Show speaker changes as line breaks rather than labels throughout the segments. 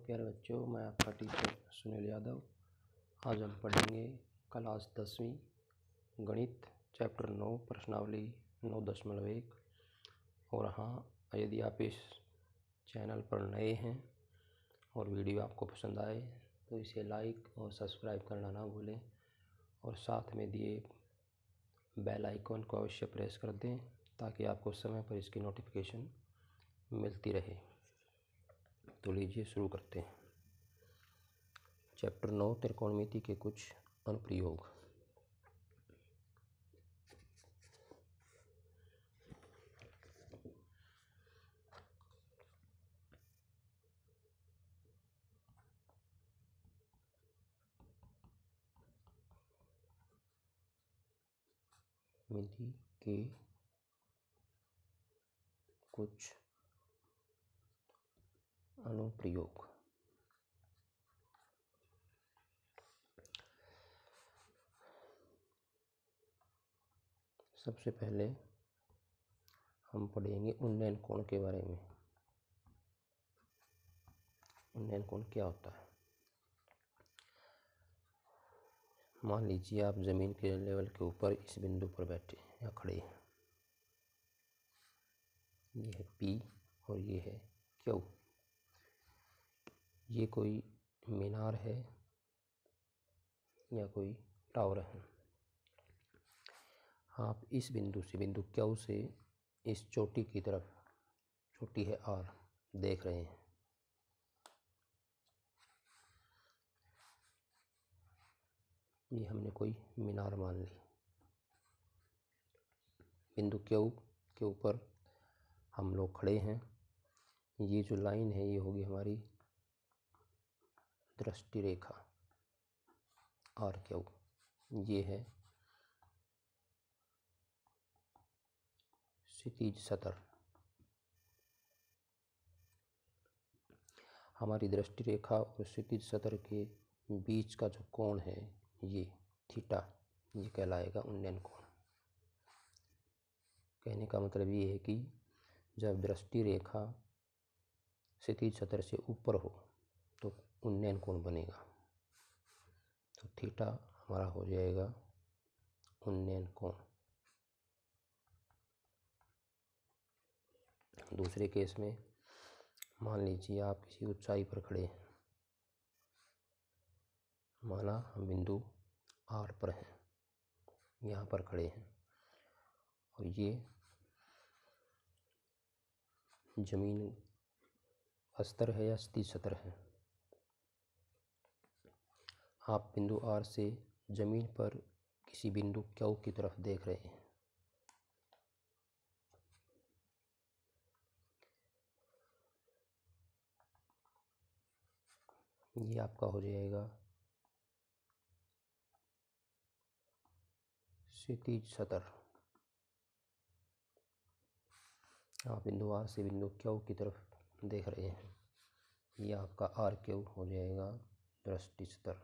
प्यारे बच्चों, मैं आपका टीचर सुनील यादव। आज हम पढ़ेंगे क्लास 10वीं गणित चैप्टर 9 प्रश्नावली 9.1। और हाँ, यदि आप इस चैनल पर नए हैं और वीडियो आपको पसंद आए तो इसे लाइक और सब्सक्राइब करना ना भूलें और साथ में दिए बेल आइकन को अवश्य प्रेस कर दें ताकि आपको समय पर इसकी नोटिफिकेशन मिलती रहे। तो लीजिए शुरू करते हैं। चैप्टर 9 त्रिकोणमिति के कुछ अनुप्रयोग। मिति के कुछ अनुप्रयोग। सबसे पहले हम पढ़ेंगे उन्नयन कोण के बारे में। उन्नयन कोण क्या होता है? मान लीजिए आप जमीन के लेवल के ऊपर इस बिंदु पर बैठे या खड़े हैं। ये है P और ये है Q। ये कोई मीनार है या कोई टावर है। आप इस बिंदु से, बिंदु Q से इस चोटी की तरफ, चोटी है R, देख रहे हैं। ये हमने कोई मीनार मान ली। बिंदु Q के ऊपर हम लोग खड़े हैं। ये जो लाइन है ये होगी हमारी दृष्टि रेखा RQ। ये है क्षितिज सतह। हमारी दृष्टि रेखा और क्षितिज सतह के बीच का जो कोण है ये थीटा, ये कहलाएगा उन्नयन कोण। कहने का मतलब ये है कि जब दृष्टि रेखा क्षितिज सतह से ऊपर हो तो उन्नयन कोण बनेगा। तो थीटा हमारा हो जाएगा उन्नयन कोण। दूसरे केस में मान लीजिए आप किसी ऊंचाई पर खड़े हैं। माना हम बिंदु R पर हैं, यहाँ पर खड़े हैं और ये जमीन स्तर है या क्षितिज सतह है। आप बिंदु R से जमीन पर किसी बिंदु Q की तरफ देख रहे हैं। ये आपका हो जाएगा क्षितिज सतह। आप बिंदु R से बिंदु Q की तरफ देख रहे हैं। ये आपका RQ हो जाएगा दृष्टि सतह।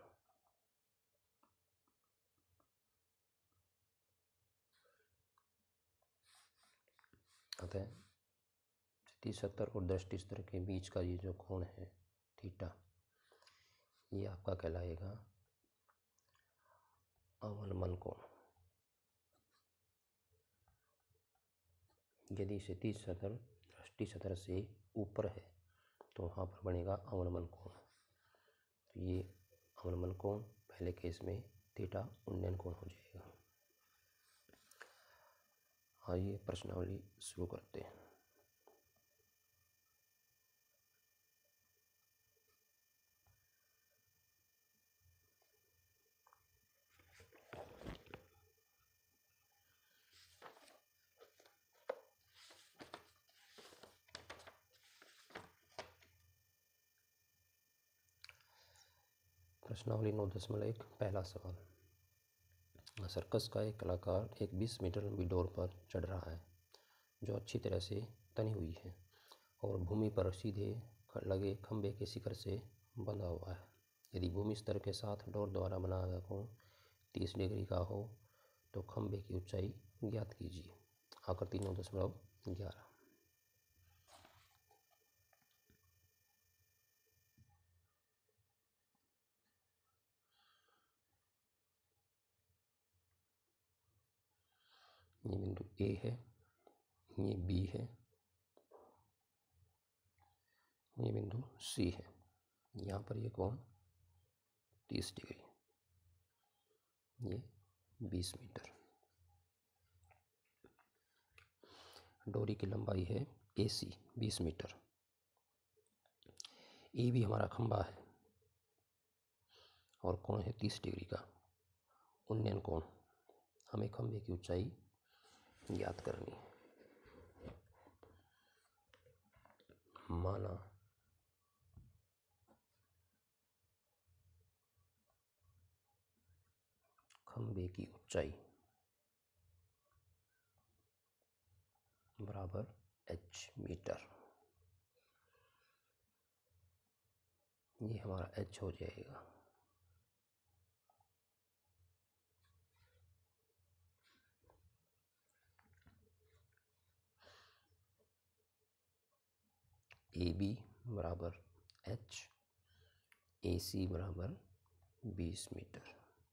अतः क्षितिज सतह और दृष्टि सतह के बीच का ये जो कोण है थीटा, ये आपका कहलाएगा अवनमन कोण। यदि क्षितिज सतह दृष्टि सतह से ऊपर है तो वहाँ पर बनेगा अवनमन कोण। तो ये अवनमन कोण पहले केस में थीटा उन्नयन कोण हो जाएगा। आइए प्रश्नावली शुरू करते हैं। प्रश्नावली 9.1 पहला सवाल। सर्कस का एक कलाकार एक 20 मीटर लंबी डोर पर चढ़ रहा है जो अच्छी तरह से तनी हुई है और भूमि पर सीधे लगे खंभे के शिखर से बंधा हुआ है। यदि भूमि स्तर के साथ डोर द्वारा बनाया गया कोण 30 डिग्री का हो तो खंभे की ऊंचाई ज्ञात कीजिए। आकृति 9.11। ये बिंदु ए है, ये बी है, ये बिंदु सी है। यहाँ पर ये कोण 30 डिग्री, ये 20 मीटर। डोरी की लंबाई है AC 20 मीटर। ए भी हमारा खंभा है और कोण है 30 डिग्री का उन्नयन कोण। हमें खंभे की ऊंचाई ज्ञात करनी है। माना खंभे की ऊंचाई बराबर h मीटर। ये हमारा h हो जाएगा। AB बराबर h, AC बराबर 20 मीटर।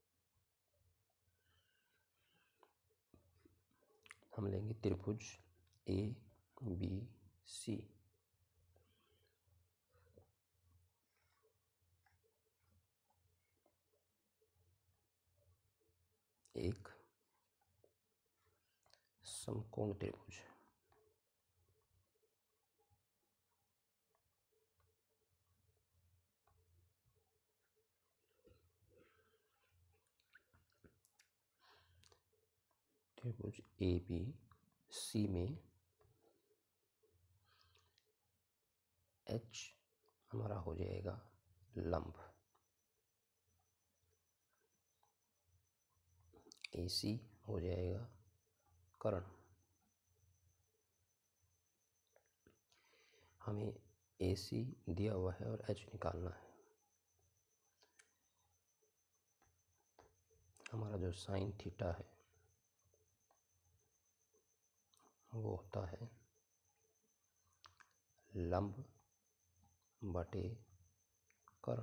हम लेंगे त्रिभुज ABC। एक समकोण त्रिभुज। त्रिभुज ABC में H हमारा हो जाएगा लंब, AC हो जाएगा कर्ण। हमें AC दिया हुआ है और H निकालना है। हमारा जो साइन थीटा है वो होता है लंब बटे कर्ण।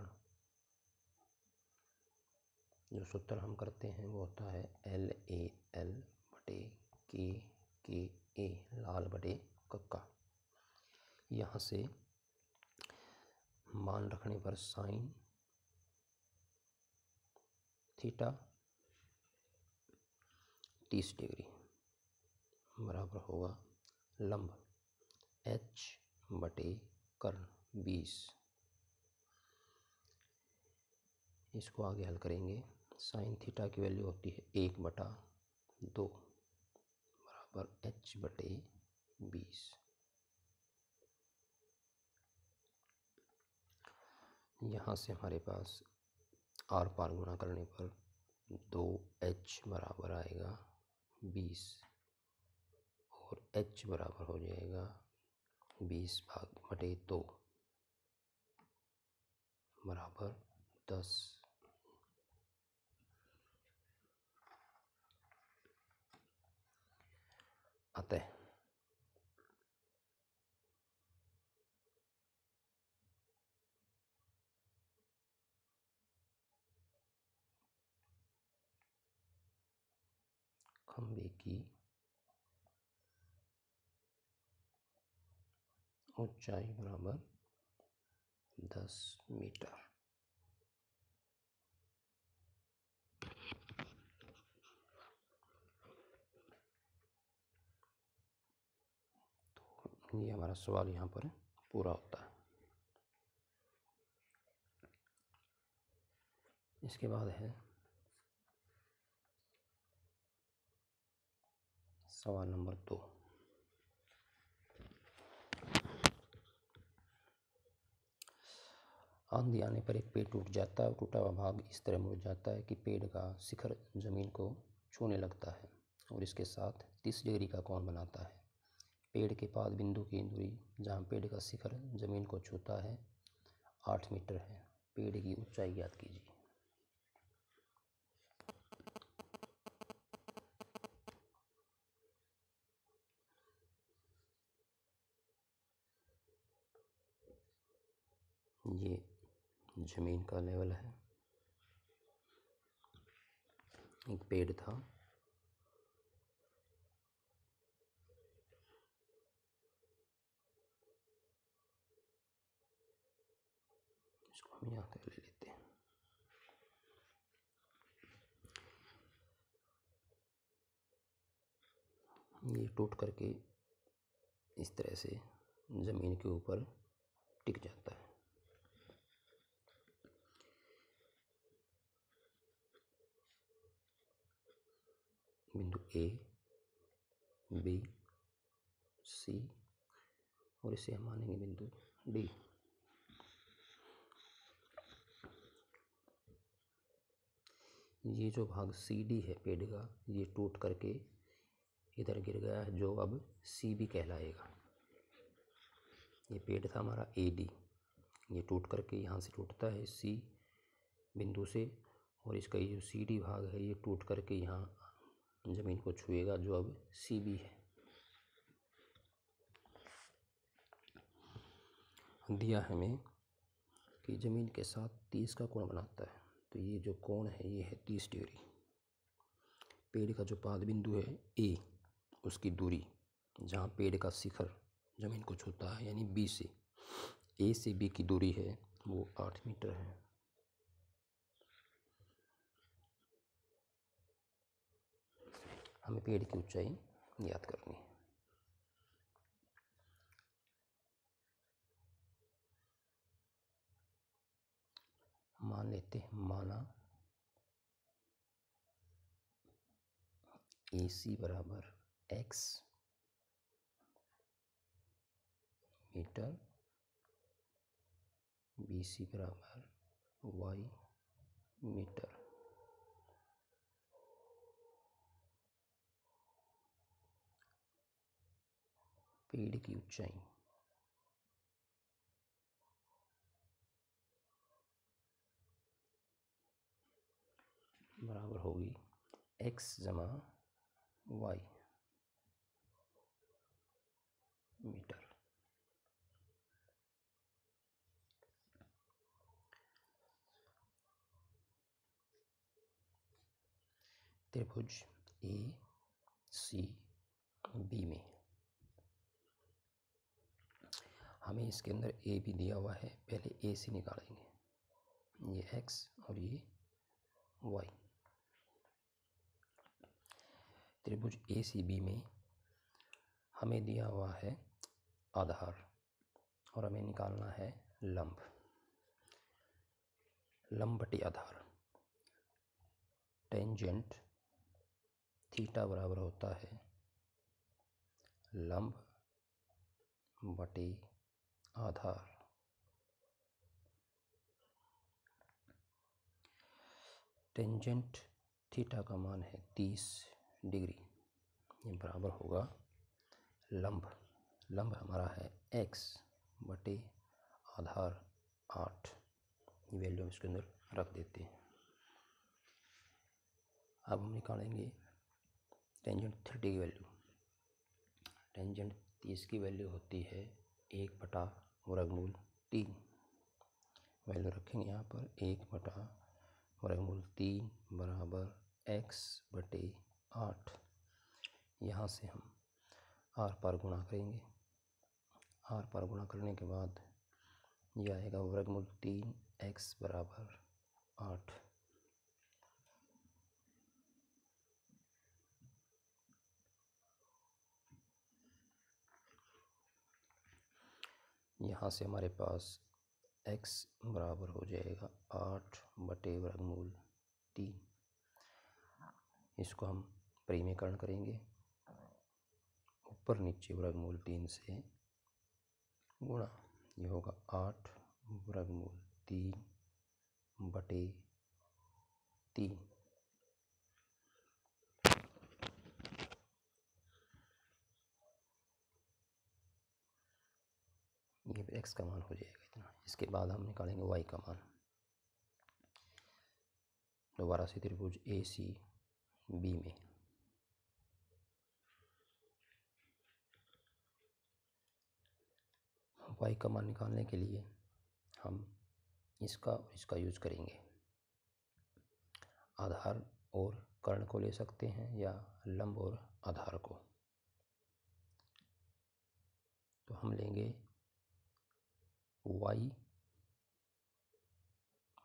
जो सूत्र हम करते हैं वो होता है LAL बटे KA, लाल बटे कक्का। यहाँ से मान रखने पर साइन थीटा 30 डिग्री बराबर होगा लंब H बटे कर्ण 20। इसको आगे हल करेंगे। साइन थीटा की वैल्यू होती है 1/2 बराबर H बटे 20। यहाँ से हमारे पास आर पार गुणा करने पर 2H बराबर आएगा 20 और H बराबर हो जाएगा 20/2 बराबर 10। अतः खंभे की ऊंचाई बराबर 10 मीटर। तो ये हमारा सवाल यहाँ पर पूरा होता है। इसके बाद है सवाल नंबर 2। आंधी आने पर एक पेड़ टूट जाता है और टूटा हुआ भाग इस तरह मुड़ जाता है कि पेड़ का शिखर जमीन को छूने लगता है और इसके साथ 30 डिग्री का कोण बनाता है। पेड़ के पाद बिंदु की दूरी जहाँ पेड़ का शिखर जमीन को छूता है 8 मीटर है। पेड़ की ऊंचाई ज्ञात कीजिए। ये जमीन का लेवल है। एक पेड़ था इसको हम यहाँ तक ले लेते हैं। ये टूट करके इस तरह से ज़मीन के ऊपर टिक जाता है। बिंदु ए, बी, सी और इसे हम मानेंगे बिंदु डी। ये जो भाग सी डी है पेड़ का, ये टूट करके इधर गिर गया है, जो अब सी बी कहलाएगा। ये पेड़ था हमारा ए डी, ये टूट करके यहाँ से टूटता है सी बिंदु से, और इसका ये जो सी डी भाग है ये टूट करके यहाँ ज़मीन को छुएगा, जो अब सी बी है। दिया हमें कि ज़मीन के साथ 30 का कोण बनाता है, तो ये जो कोण है ये है 30 डिग्री। पेड़ का जो पाद बिंदु है ए, उसकी दूरी जहाँ पेड़ का शिखर ज़मीन को छूता है यानी बी से, ए से बी की दूरी है वो 8 मीटर है। हमें पेड़ की ऊंचाई याद करनी है। मान लेते हैं, माना ए सी बराबर x मीटर, बी सी बराबर y मीटर। पेड़ की ऊंचाई बराबर होगी x जमा y मीटर। त्रिभुज ए सी बी में हमें इसके अंदर ए भी दिया हुआ है, पहले ए से निकालेंगे, ये x और ये y। त्रिभुज ए सी बी में हमें दिया हुआ है आधार और हमें निकालना है लंब। लंब बटे आधार, टेंजेंट थीटा बराबर होता है लंब बटे आधार। टेंजेंट थीटा का मान है 30 डिग्री, ये बराबर होगा लंब। लंब हमारा है x बटे आधार 8। ये वैल्यू हम इसके अंदर रख देते हैं। अब हम निकालेंगे टेंजेंट 30 की वैल्यू। टेंजेंट 30 की वैल्यू होती है 1 बटा वर्गमूल 3। वैल्यू रखेंगे यहाँ पर 1 बटा वर्गमूल 3 बराबर x बटे 8। यहाँ से हम आर पार गुणा करेंगे, आर पार गुणा करने के बाद यह आएगा वर्गमूल 3 x बराबर 8। यहाँ से हमारे पास x बराबर हो जाएगा 8 बटे वर्गमूल 3। इसको हम परिमेयकरण करेंगे, ऊपर नीचे वर्गमूल 3 से गुणा, ये होगा 8 वर्गमूल 3 बटे 3। ये x का मान हो जाएगा इतना। इसके बाद हम निकालेंगे y का मान। दोबारा से त्रिभुज ए सी बी में y का मान निकालने के लिए हम इसका और इसका यूज करेंगे। आधार और कर्ण को ले सकते हैं या लंब और आधार को। तो हम लेंगे y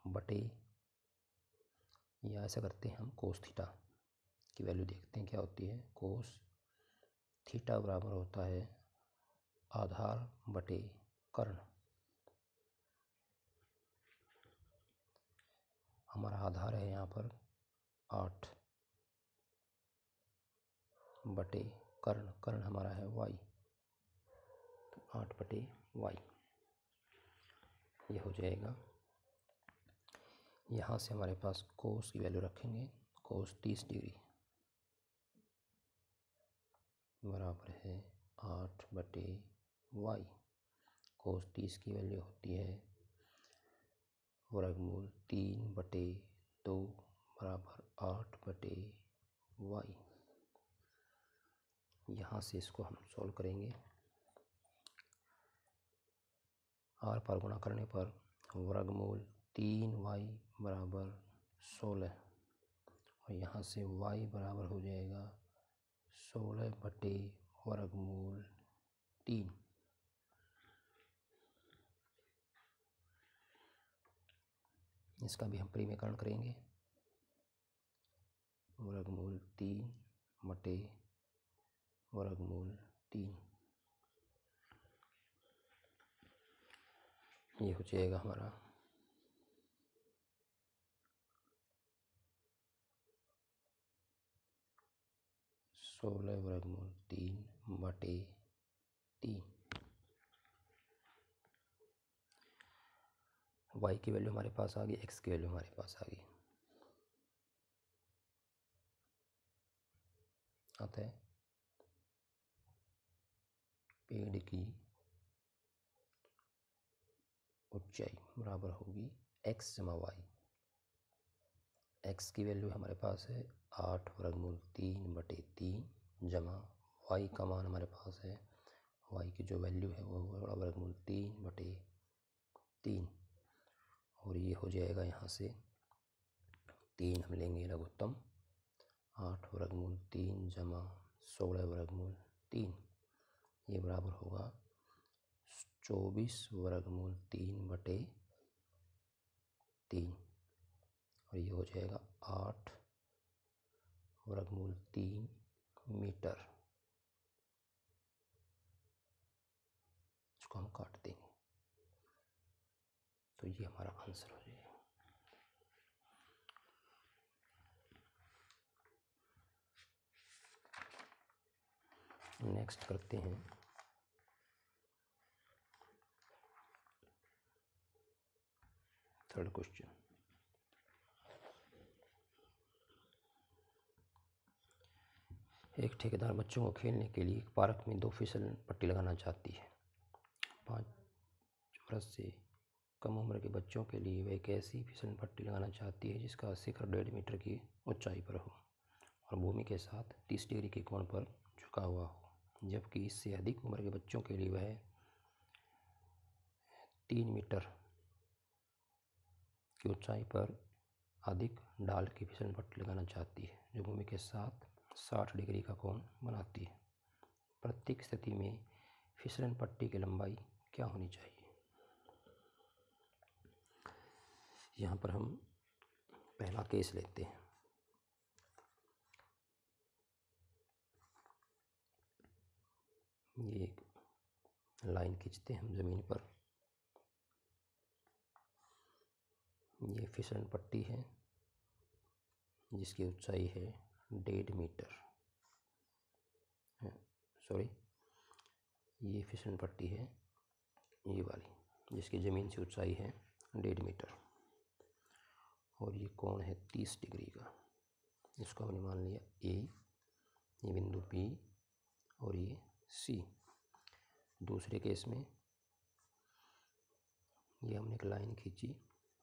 बटे, या ऐसा करते हैं हम कोस थीटा की वैल्यू देखते हैं क्या होती है। कोस थीटा बराबर होता है आधार बटे कर्ण। हमारा आधार है यहाँ पर 8 बटे कर्ण, कर्ण हमारा है y, तो 8 बटे y ये हो जाएगा। यहाँ से हमारे पास कोस की वैल्यू रखेंगे, कोस 30 डिग्री बराबर है 8 बटे y। कोस 30 की वैल्यू होती है वर्गमूल 3 बटे 2 बराबर 8 बटे y। यहाँ से इसको हम सॉल्व करेंगे। r पर गुणा करने पर वर्गमूल 3y बराबर 16, और यहाँ से y बराबर हो जाएगा 16 बटे वर्गमूल 3। इसका भी हम परिमेयकरण करेंगे। वर्गमूल 3 बटे वर्गमूल 3 ये हो जाएगा हमारा 16 वर्गमूल 3 बटे 3। y की वैल्यू हमारे पास आ गई, x की वैल्यू हमारे पास आ गई। अतः पेड़ की ऊंचाई बराबर होगी x जमा y। x की वैल्यू हमारे पास है 8 वर्गमूल 3 बटे 3 जमा y का मान हमारे पास है, y की जो वैल्यू है वो वर्गमूल 3 बटे 3, और ये हो जाएगा यहाँ से 3 हम लेंगे लघुत्तम, 8 वर्गमूल 3 जमा 16 वर्गमूल 3 ये बराबर होगा 24 वर्गमूल 3 बटे 3, और ये हो जाएगा 8 वर्गमूल 3 मीटर। इसको हम काट देंगे तो ये हमारा आंसर हो जाएगा। नेक्स्ट करते हैं थर्ड क्वेश्चन। एक ठेकेदार बच्चों को खेलने के लिए एक पार्क में 2 फिसल पट्टी लगाना चाहती है। 5 वर्ष से कम उम्र के बच्चों के लिए वह एक ऐसी फिसल पट्टी लगाना चाहती है जिसका शिखर 1.5 मीटर की ऊंचाई पर हो और भूमि के साथ 30 डिग्री के कोण पर झुका हुआ हो, जबकि इससे अधिक उम्र के बच्चों के लिए वह 3 मीटर की ऊंचाई पर अधिक ढाल की फिसल पट्टी लगाना चाहती है जो भूमि के साथ 60 डिग्री का कोण बनाती है। प्रत्येक स्थिति में फिसलन पट्टी की लंबाई क्या होनी चाहिए। यहाँ पर हम पहला केस लेते हैं। ये एक लाइन खींचते हैं हम ज़मीन पर। ये फिसलन पट्टी है जिसकी ऊंचाई है 1.5 मीटर। सॉरी, ये फिसलन पट्टी है ये वाली जिसकी ज़मीन से ऊंचाई है 1.5 मीटर, और ये कोण है 30 डिग्री का। इसको हमने मान लिया ए, ये बिंदु बी और ये सी। दूसरे केस में ये हमने एक लाइन खींची,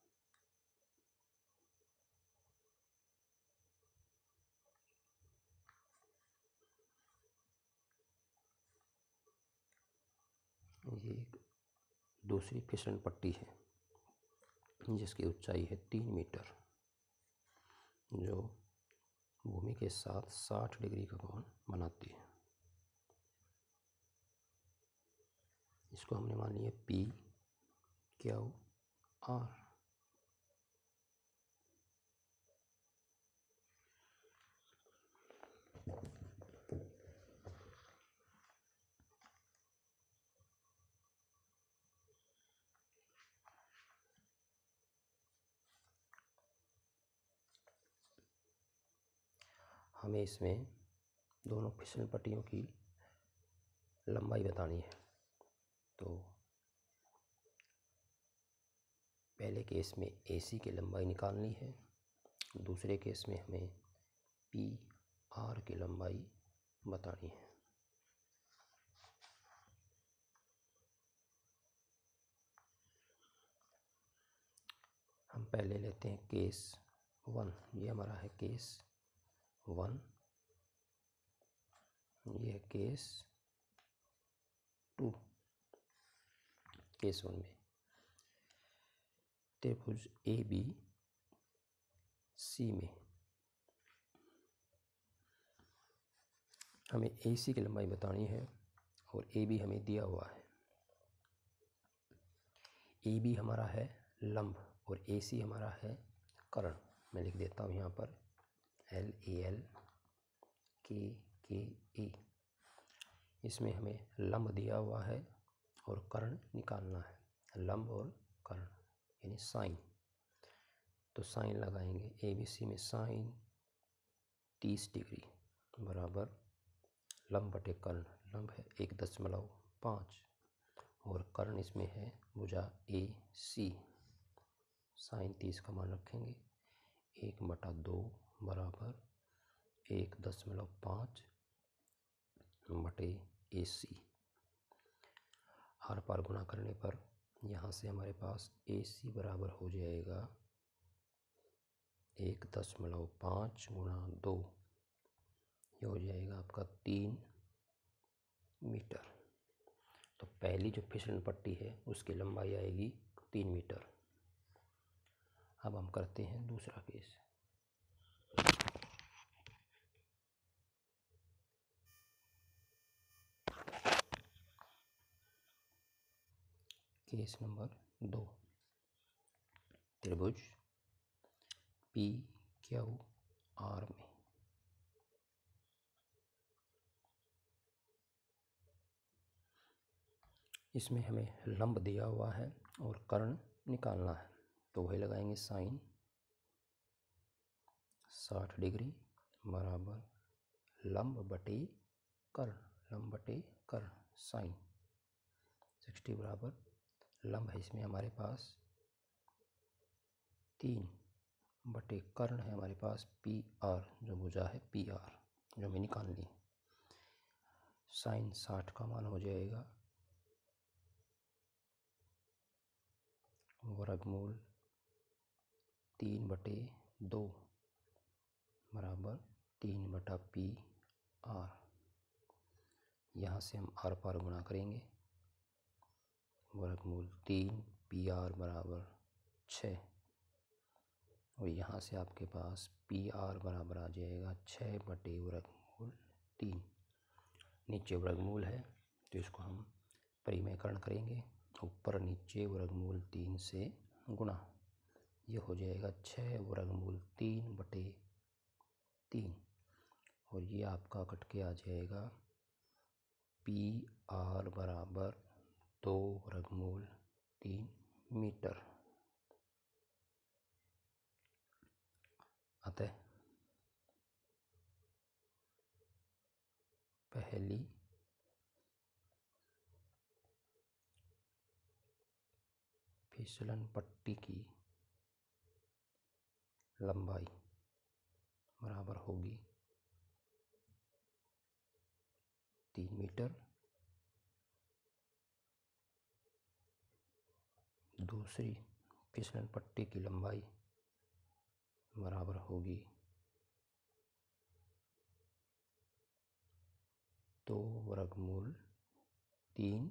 ये एक दूसरी फिसलन पट्टी है जिसकी ऊंचाई है 3 मीटर जो भूमि के साथ 60 डिग्री का कोण बनाती है। इसको हमने मान लिया पी, क्यू, आर। हमें इसमें दोनों फिसल पट्टियों की लंबाई बतानी है। तो पहले केस में AC की लंबाई निकालनी है, दूसरे केस में हमें PR की लंबाई बतानी है। हम पहले लेते हैं केस 1। ये हमारा है केस 1, ये है केस 2। केस 1 में त्रिभुज ABC में हमें AC की लंबाई बतानी है और AB हमें दिया हुआ है। AB हमारा है लंब और AC हमारा है कर्ण। मैं लिख देता हूँ यहाँ पर LAL KKE। इसमें हमें लंब दिया हुआ है और कर्ण निकालना है। लंब और कर्ण यानी साइन। तो साइन लगाएंगे। ABC में साइन 30 डिग्री बराबर लंब बटे कर्ण। लंब है 1.5 और कर्ण इसमें है भुजा AC। साइन 30 का मान रखेंगे। 1/2 बराबर 1.5 बटे AC। आर पार गुणा करने पर यहाँ से हमारे पास AC बराबर हो जाएगा 1.5 गुणा 2, ये हो जाएगा आपका 3 मीटर। तो पहली जो फिसलन पट्टी है उसकी लंबाई आएगी 3 मीटर। अब हम करते हैं दूसरा केस। Case number 2। त्रिभुज PQR में इसमें हमें लंब दिया हुआ है और कर्ण निकालना है। तो वही लगाएंगे साइन 60 डिग्री बराबर लंब बटे कर्ण। लंब बटे कर्ण साइन 60 बराबर लंब है इसमें हमारे पास 3 बटे कर्ण है हमारे पास PR, जो भुजा है PR जो हमें निकालनी है। साइन 60 का मान हो जाएगा वर्गमूल 3/2 बराबर 3/PR। यहाँ से हम आर पार गुणा करेंगे। वर्गमूल 3 PR बराबर 6 और यहाँ से आपके पास PR बराबर आ जाएगा 6/√3। नीचे वर्गमूल है तो इसको हम परिमेयकरण करेंगे। ऊपर नीचे वर्गमूल 3 से गुणा, ये हो जाएगा 6√3/3 और ये आपका कट के आ जाएगा PR बराबर 2√3 मीटर। अतः पहली फिसलन पट्टी की लंबाई बराबर होगी 3 मीटर। दूसरी फिसलन पट्टी की लंबाई बराबर होगी 2√3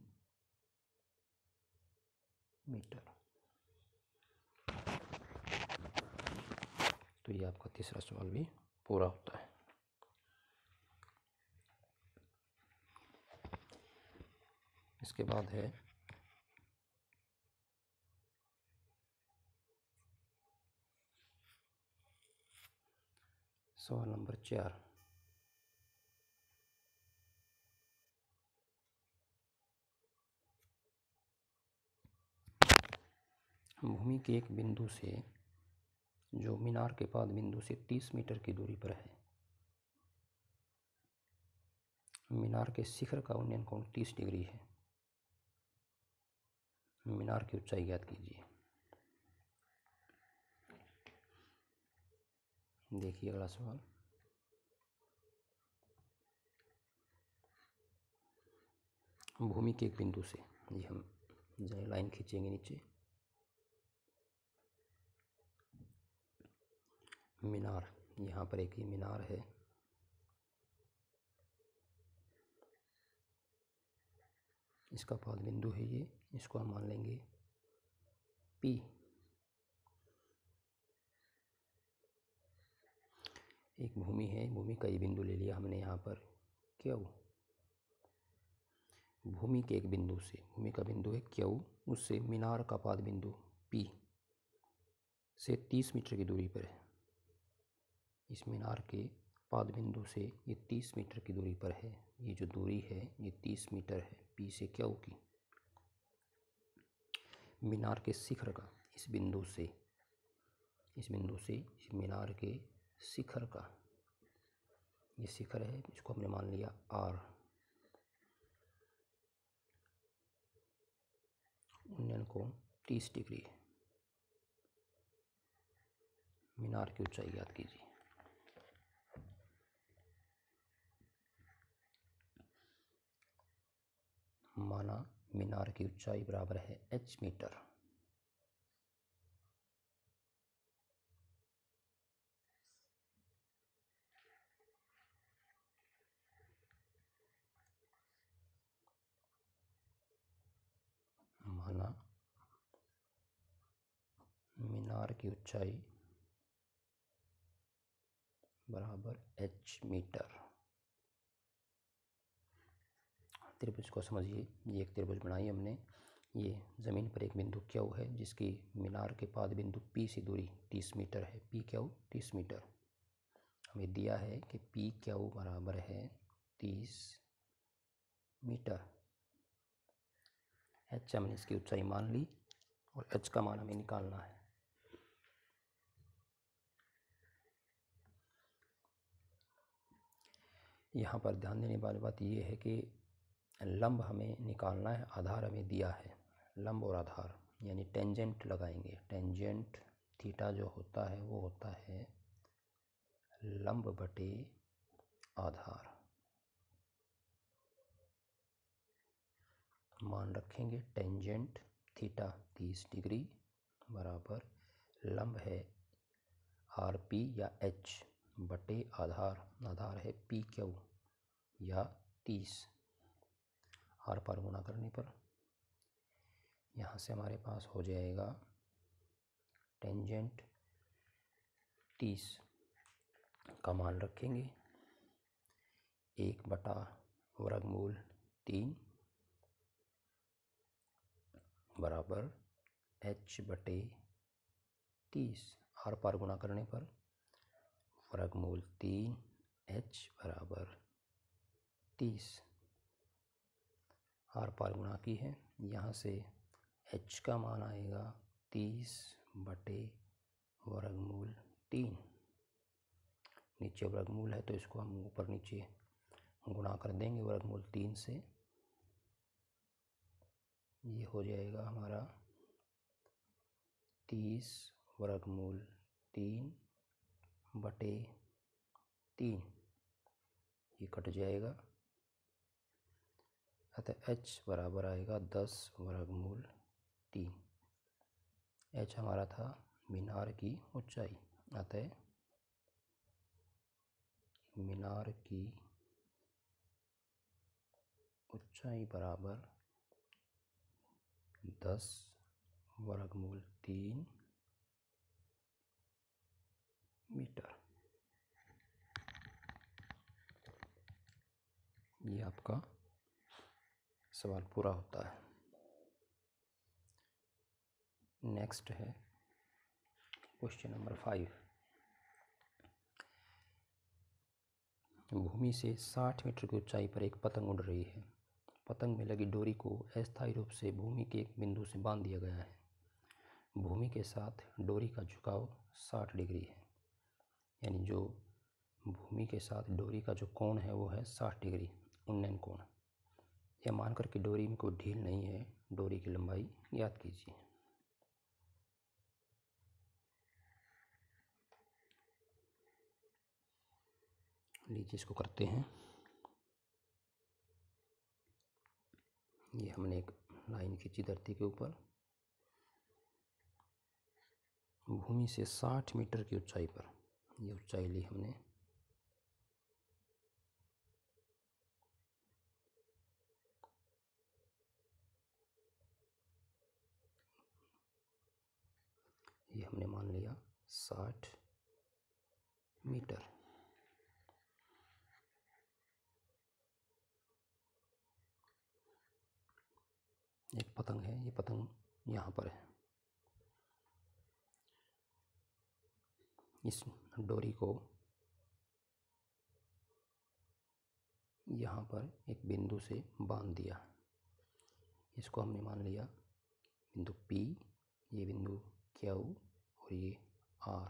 मीटर। तो ये आपका तीसरा सवाल भी पूरा होता है। इसके बाद है सवाल नंबर 4। भूमि के एक बिंदु से जो मीनार के बाद बिंदु से 30 मीटर की दूरी पर है मीनार के शिखर का उन्नयन कोण 30 डिग्री है। मीनार की ऊंचाई ज्ञात कीजिए। देखिए अगला सवाल, भूमि के एक बिंदु से, ये हम लाइन खींचेंगे नीचे, मीनार, यहाँ पर एक ही मीनार है, इसका पाद बिंदु है ये, इसको हम मान लेंगे P। एक भूमि है, भूमि का ये बिंदु ले लिया हमने यहाँ पर Q। भूमि के एक बिंदु से, भूमि का बिंदु है Q, उससे मीनार का पाद बिंदु P से 30 मीटर की दूरी पर है। इस मीनार के पाद बिंदु से ये 30 मीटर की दूरी पर है। ये जो दूरी है ये 30 मीटर है P से Q की। मीनार के शिखर का, इस बिंदु से इस मीनार के शिखर का, ये शिखर है, इसको हमने मान लिया R। उन्नयन कोण 30 डिग्री है। मीनार की ऊंचाई ज्ञात कीजिए। माना मीनार की ऊंचाई बराबर है h मीटर। माना मीनार की ऊंचाई बराबर h मीटर। त्रिभुज को समझिए, ये एक त्रिभुज बनाई हमने। ये ज़मीन पर एक बिंदु Q है जिसकी मीनार के पाद बिंदु P से दूरी 30 मीटर है। PQ 30 metre. हमें दिया है कि PQ बराबर है 30 मीटर। h हमने इसकी ऊंचाई मान ली और h का मान हमें निकालना है। यहाँ पर ध्यान देने वाली बात ये है कि लंब हमें निकालना है, आधार हमें दिया है। लंब और आधार यानी टेंजेंट लगाएंगे। टेंजेंट थीटा जो होता है वो होता है लंब बटे आधार। मान रखेंगे टेंजेंट थीटा 30 डिग्री बराबर लंब है RP या H बटे आधार, आधार है PQ या 30। आर पार गुणा करने पर यहाँ से हमारे पास हो जाएगा टेंजेंट 30 का मान रखेंगे 1 बटा वर्गमूल 3 बराबर h बटे 30। आर पार गुणा करने पर वर्गमूल 3 h बराबर 30। आर पार गुणा की है, यहाँ से h का मान आएगा 30 बटे वर्गमूल 3। नीचे वर्गमूल है तो इसको हम ऊपर नीचे गुणा कर देंगे वर्गमूल 3 से। ये हो जाएगा हमारा 30 वर्गमूल 3 बटे 3, ये कट जाएगा। अतः h बराबर आएगा 10 वर्गमूल 3। h हमारा था मीनार की ऊंचाई। अतः मीनार की ऊंचाई बराबर 10 वर्गमूल 3 मीटर। ये आपका सवाल पूरा होता है। नेक्स्ट है क्वेश्चन नंबर 5। भूमि से 60 मीटर की ऊंचाई पर एक पतंग उड़ रही है। पतंग में लगी डोरी को अस्थायी रूप से भूमि के एक बिंदु से बांध दिया गया है। भूमि के साथ डोरी का झुकाव 60 डिग्री है। यानी जो भूमि के साथ डोरी का जो कोण है वो है 60 डिग्री। उन्नयन कोण। यह मानकर कि डोरी में कोई ढील नहीं है, डोरी की लंबाई ज्ञात कीजिए। लीजिए इसको करते हैं। ये हमने एक लाइन खींची धरती के ऊपर, भूमि से 60 मीटर की ऊंचाई पर। ये ऊंचाई ली हमने। ये हमने मान लिया 60 मीटर। एक पतंग है, ये पतंग यहाँ पर है। इस डोरी को यहाँ पर एक बिंदु से बांध दिया। इसको हमने मान लिया बिंदु P, ये बिंदु Q और ये R।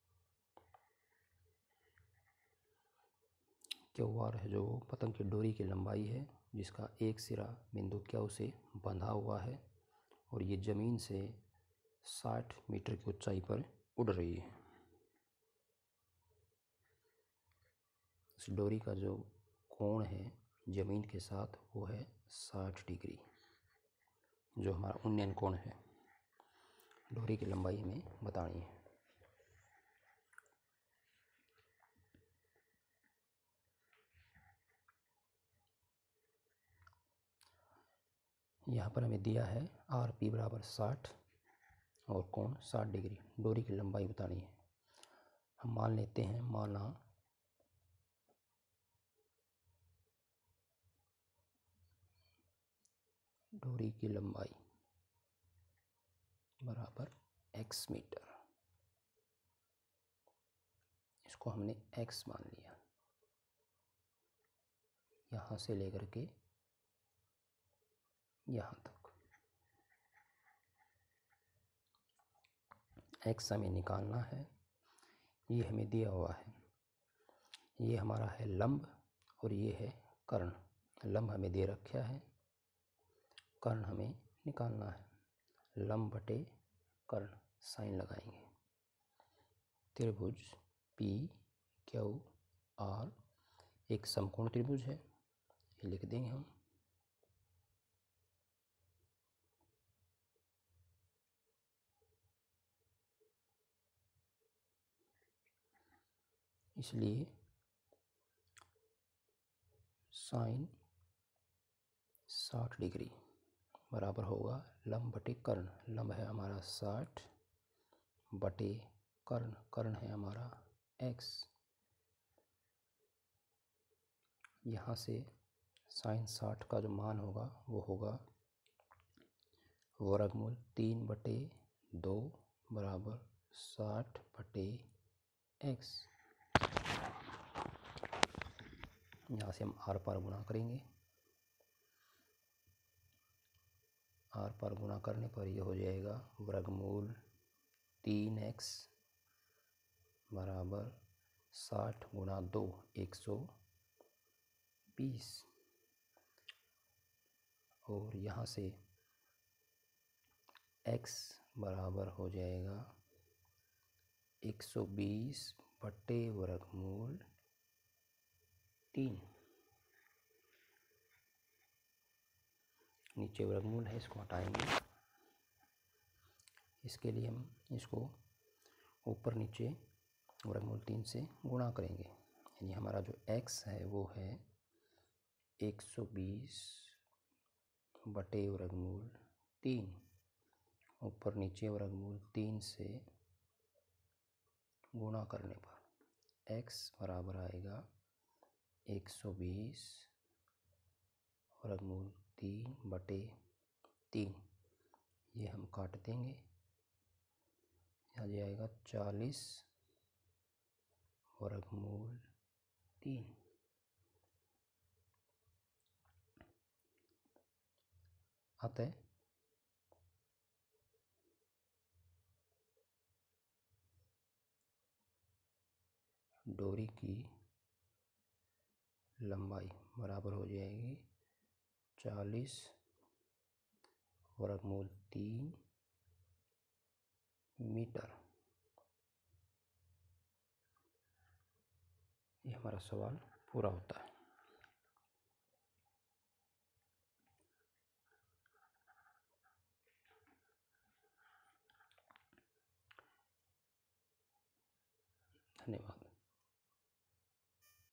QR है जो पतंग की डोरी की लंबाई है, जिसका एक सिरा बिंदु Q से बंधा हुआ है और ये ज़मीन से 60 मीटर की ऊंचाई पर उड़ रही है। इस डोरी का जो कोण है ज़मीन के साथ वो है 60 डिग्री, जो हमारा उन्नयन कोण है। डोरी की लंबाई हमें बतानी है। यहाँ पर हमें दिया है RP बराबर 60 और कोण 60 डिग्री। डोरी की लंबाई बतानी है। हम मान लेते हैं, माना डोरी की लंबाई बराबर x मीटर। इसको हमने x मान लिया। यहाँ से लेकर के यहाँ तक x हमें निकालना है। ये हमें दिया हुआ है। ये हमारा है लंब और ये है कर्ण। लंब हमें दे रखा है, कर्ण हमें निकालना है। लंब बटे कर्ण, साइन लगाएंगे। त्रिभुज PQR एक समकोण त्रिभुज है, ये लिख देंगे हम। इसलिए साइन 60 डिग्री बराबर होगा लंब बटे कर्ण। लंब है हमारा 60 बटे कर्ण, कर्ण है हमारा x। यहाँ से साइन 60 का जो मान होगा वो होगा वर्गमूल 3 बटे 2 बराबर 60 बटे x। यहाँ से हम आर पार गुणा करेंगे। आर पार गुणा करने पर यह हो जाएगा वर्गमूल 3x बराबर 60 गुणा 2 120। और यहाँ से x बराबर हो जाएगा 120 बटे वर्गमूल 3। नीचे वर्गमूल है, इसको हटाएंगे। इसके लिए हम इसको ऊपर नीचे वर्गमूल 3 से गुणा करेंगे। यानी हमारा जो x है वो है 120 बटे वर्गमूल 3। ऊपर नीचे वर्गमूल 3 से गुणा करने पर x बराबर आएगा 120 वर्गमूल 3 बटे 3। ये हम काट देंगे, आ जाएगा 40 वर्गमूल 3। अतः डोरी की लंबाई बराबर हो जाएगी 40 वर्गमूल 3 मीटर। ये हमारा सवाल पूरा होता है। धन्यवाद।